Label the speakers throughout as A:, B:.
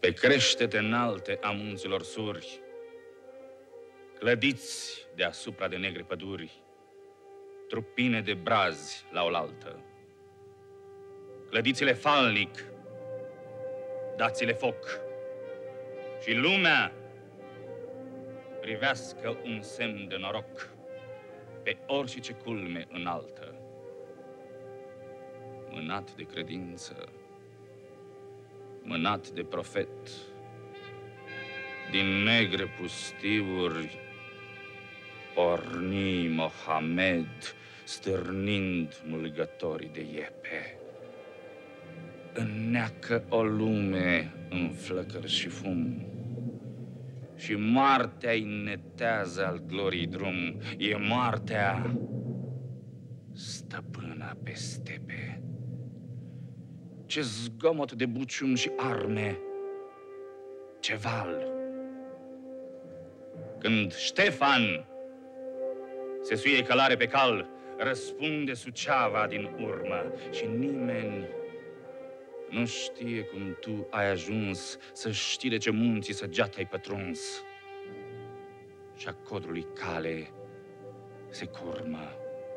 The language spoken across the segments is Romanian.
A: Pe creștete înalte a munților suri, clădiți deasupra de negre păduri, trupine de brazi la oaltă. Clădiți-le falnic, dați-le foc și lumea privească un semn de noroc pe orice culme înaltă. Mânat de credință, mânat de profet, din negre pustiuri porni Mohamed, stârnind mulgătorii de iepe. Înneacă o lume în flăcări și fum, și moartea-i netează al gloriei drum. E moartea stăpâna pe stepe. Ce zgomot de bucium și arme, ce val! Când Ștefan se suie călare pe cal, răspunde Suceava din urmă și nimeni nu știe cum tu ai ajuns să știi de ce munții săgeată ai pătruns. Și a codrului cale se curmă.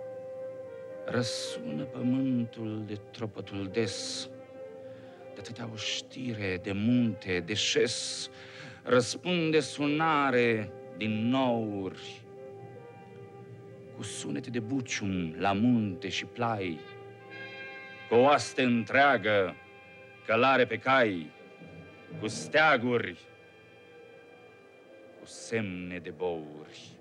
A: Răsună pământul de tropătul des, de atâtea oștire, de munte, de șes, răspunde sunare din nouri, cu sunete de bucium la munte și plai, cu oaste întreagă, călare pe cai, cu steaguri, cu semne de bouri.